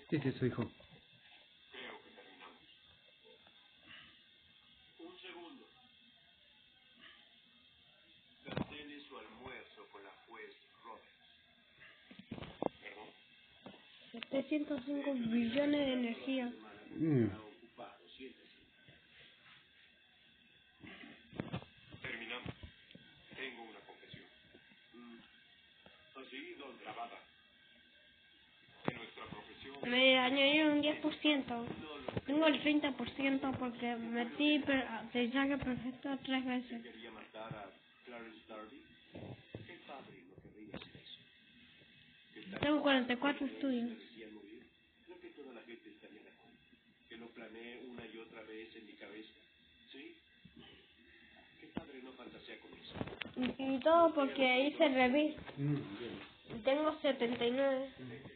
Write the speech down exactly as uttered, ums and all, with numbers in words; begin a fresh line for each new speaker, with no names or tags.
¿Qué es eso, hijo?
Creo que terminamos. Un segundo. Cancele su almuerzo con la juez Roberts. ¿Perdón?
setecientos cinco billones de energía.
Mm.
Ocupado, siéntese. Terminamos. Tengo una confesión. Mm. Así, don Rabada. En nuestra profesión...
Me añadieron un diez por ciento. Tengo el treinta por ciento porque metí aprendizaje perfecto tres veces.
¿Quería matar a Clarence Darby? Qué padre no querría hacer eso.
Tengo cuarenta y cuatro estudios.
Creo que toda la gente estaría de acuerdo. Que lo planeé una y otra vez en mi cabeza. ¿Sí? Qué padre no fantasea con eso.
Y todo porque hice revista.
Mm, bien.
Tengo setenta y nueve.